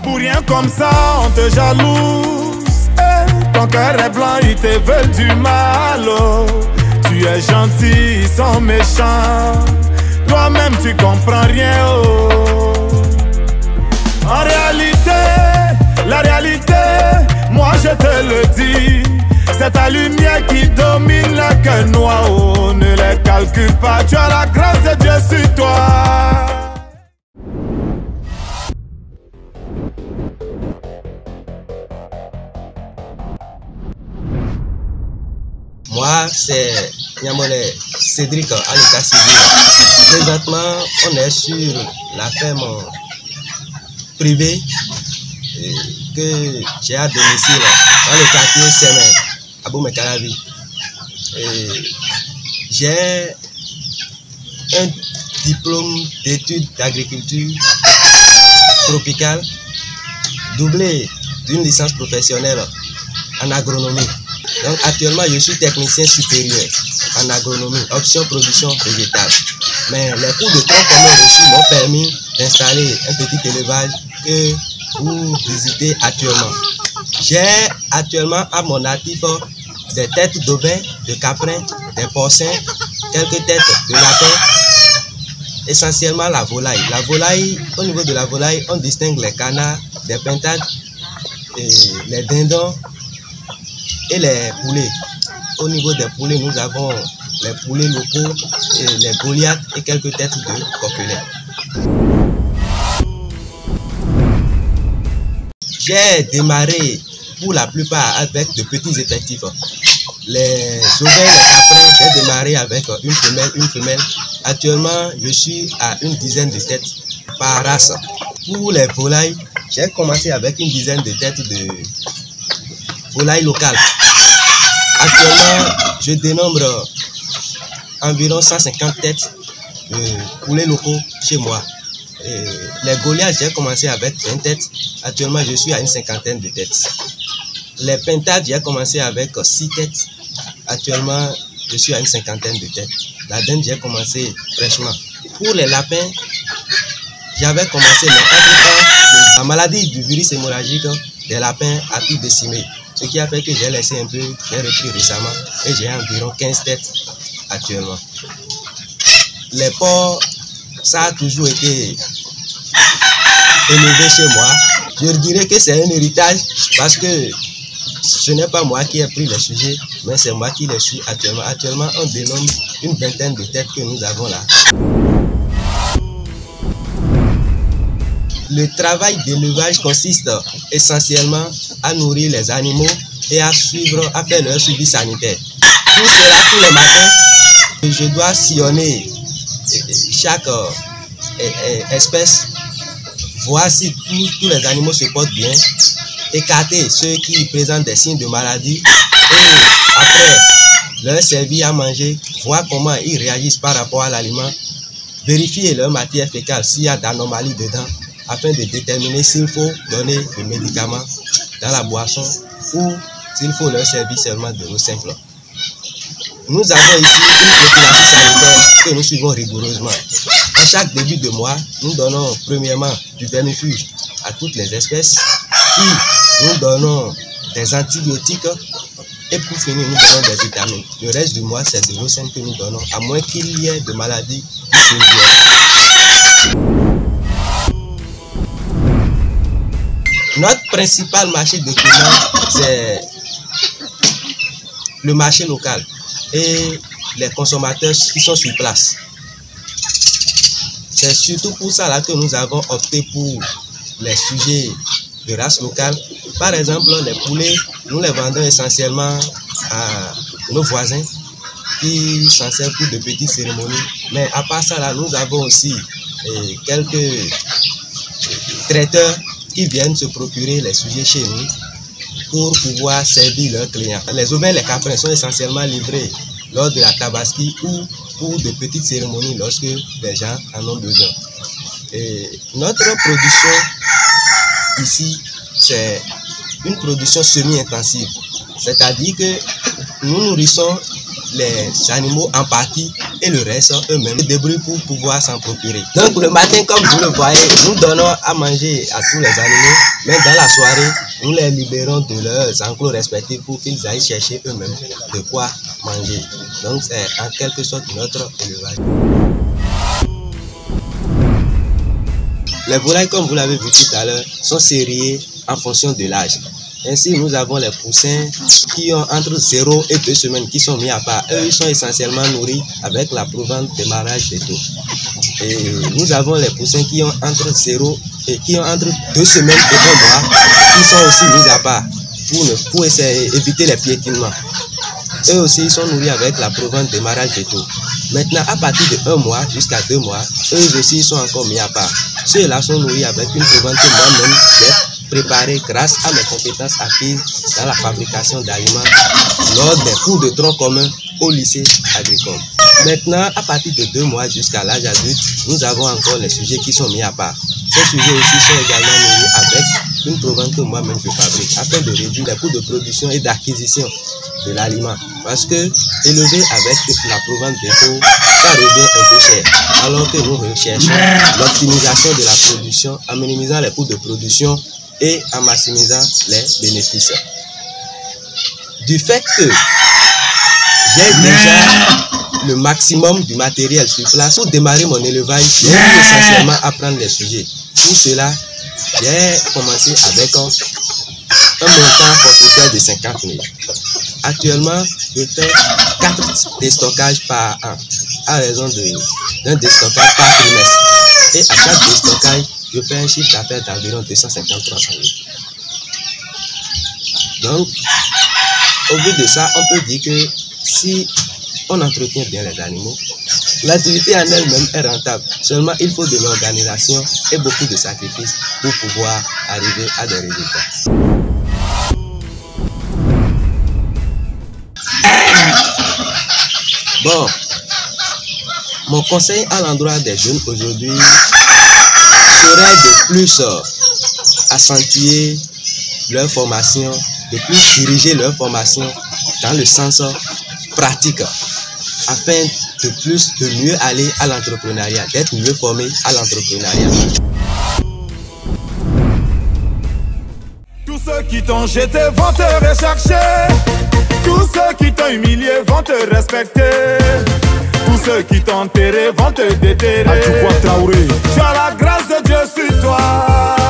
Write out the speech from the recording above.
Pour rien comme ça, on te jalouse. Ton cœur est blanc, ils te veulent du mal. Oh. Tu es gentil, ils sont méchants. Toi-même, tu comprends rien. Oh. En réalité, la réalité, moi je te le dis. C'est ta lumière qui domine le cœur noir. Oh. Ne les calcule pas, tu as la grâce de Dieu sur toi. Moi, c'est Nyamole Cédric à l'état civil. Présentement, on est sur la ferme privée que j'ai à domicile dans le quartier Semen, à Boumekaravi. J'ai un diplôme d'études d'agriculture tropicale doublé d'une licence professionnelle en agronomie. Donc actuellement, je suis technicien supérieur en agronomie, option production végétale. Mais les cours de tronc qu'on a reçus m'ont permis d'installer un petit élevage que vous visitez actuellement. J'ai actuellement à mon actif des têtes d'ovins, de caprins, des porcins, quelques têtes de lapins, essentiellement la volaille. La volaille, au niveau de la volaille, on distingue les canards, des pintades, les dindons et les poulets. Au niveau des poulets, nous avons les poulets locaux, et les goliaths et quelques têtes de coquelets. J'ai démarré pour la plupart avec de petits effectifs. Les ovins, les caprins, j'ai démarré avec une femelle. Actuellement, je suis à une dizaine de têtes par race. Pour les volailles, j'ai commencé avec une dizaine de têtes de volailles locales. Actuellement, je dénombre environ 150 têtes de poulets locaux chez moi. Et les goliaths, j'ai commencé avec 20 têtes. Actuellement, je suis à une cinquantaine de têtes. Les pintades, j'ai commencé avec 6 têtes. Actuellement, je suis à une cinquantaine de têtes. La dinde, j'ai commencé fraîchement. Pour les lapins, j'avais commencé, mais entre-temps, la maladie du virus hémorragique des lapins a tout décimé. Ce qui a fait que j'ai laissé un peu, j'ai repris récemment et j'ai environ 15 têtes actuellement. Les porcs, ça a toujours été élevé chez moi. Je dirais que c'est un héritage parce que ce n'est pas moi qui ai pris le sujet, mais c'est moi qui le suis actuellement. Actuellement, on dénombre une vingtaine de têtes que nous avons là. Le travail d'élevage consiste essentiellement à nourrir les animaux et à faire leur suivi sanitaire. Pour cela, tous les matins, je dois sillonner chaque espèce, voir si tous les animaux se portent bien, écarter ceux qui présentent des signes de maladie et après leur servir à manger, voir comment ils réagissent par rapport à l'aliment, vérifier leur matière fécale s'il y a d'anomalies dedans, afin de déterminer s'il faut donner des médicaments dans la boisson ou s'il faut leur servir seulement de l'eau simple. Nous avons ici une population sanitaire que nous suivons rigoureusement. À chaque début de mois, nous donnons premièrement du vermifuge à toutes les espèces, puis nous donnons des antibiotiques et pour finir, nous donnons des vitamines. Le reste du mois, c'est de l'eau simple que nous donnons, à moins qu'il y ait de maladies qui surviennent. Notre principal marché de clients, c'est le marché local et les consommateurs qui sont sur place. C'est surtout pour ça là que nous avons opté pour les sujets de race locale. Par exemple, les poulets, nous les vendons essentiellement à nos voisins qui s'en servent pour de petites cérémonies. Mais à part ça, là, nous avons aussi quelques traiteurs qui viennent se procurer les sujets chez nous pour pouvoir servir leurs clients. Les ovins, les caprins sont essentiellement livrés lors de la tabaski ou pour de petites cérémonies lorsque les gens en ont besoin. Et notre production ici, c'est une production semi-intensive. C'est-à-dire que nous nourrissons les animaux en partie et le reste, eux-mêmes se débrouillent pour pouvoir s'en procurer. Donc le matin, comme vous le voyez, nous donnons à manger à tous les animaux, mais dans la soirée, nous les libérons de leurs enclos respectifs pour qu'ils aillent chercher eux-mêmes de quoi manger. Donc c'est en quelque sorte notre élevage. Les volailles, comme vous l'avez vu tout à l'heure, sont sériées en fonction de l'âge. Ainsi, nous avons les poussins qui ont entre 0 et 2 semaines qui sont mis à part. Eux, ils sont essentiellement nourris avec la provence démarrage des taux. Et nous avons les poussins qui ont entre 0 et qui ont entre 2 semaines et 1 mois qui sont aussi mis à part pour éviter les piétinements. Eux aussi, ils sont nourris avec la provence démarrage des taux. Maintenant, à partir de 1 mois jusqu'à 2 mois, eux aussi, ils sont encore mis à part. Ceux-là sont nourris avec une provence que moi-même j'ai préparée grâce à mes compétences acquises dans la fabrication d'aliments lors des cours de tronc commun au lycée agricole. Maintenant, à partir de 2 mois jusqu'à l'âge adulte, nous avons encore les sujets qui sont mis à part. Ces sujets aussi sont également nourris avec une provence que moi-même je fabrique afin de réduire les coûts de production et d'acquisition de l'aliment. Parce que élever avec la provence des taux, ça revient un peu cher. Alors que nous recherchons l'optimisation de la production en minimisant les coûts de production et en maximisant les bénéfices. Du fait que j'ai déjà le maximum du matériel sur place pour démarrer mon élevage, j'ai essentiellement apprendre les sujets. Pour cela, j'ai commencé avec un montant forfaitaire de 50 000. Actuellement, je fais 4 déstockages par an, à raison d'un déstockage par trimestre. Et à chaque déstockage, je fais un chiffre d'affaires d'environ 250-300 000. Donc, au bout de ça, on peut dire que si on entretient bien les animaux, l'activité en elle-même est rentable. Seulement, il faut de l'organisation et beaucoup de sacrifices pour pouvoir arriver à des résultats. Bon, mon conseil à l'endroit des jeunes aujourd'hui serait de plus accentuer leur formation, de plus diriger leur formation dans le sens pratique, afin de mieux aller à l'entrepreneuriat, d'être mieux formé à l'entrepreneuriat. Tous ceux qui t'ont jeté vont te rechercher. Tous ceux qui t'ont humilié vont te respecter. Tous ceux qui t'ont enterré vont te déterrer. Tu as la grâce de Dieu sur toi.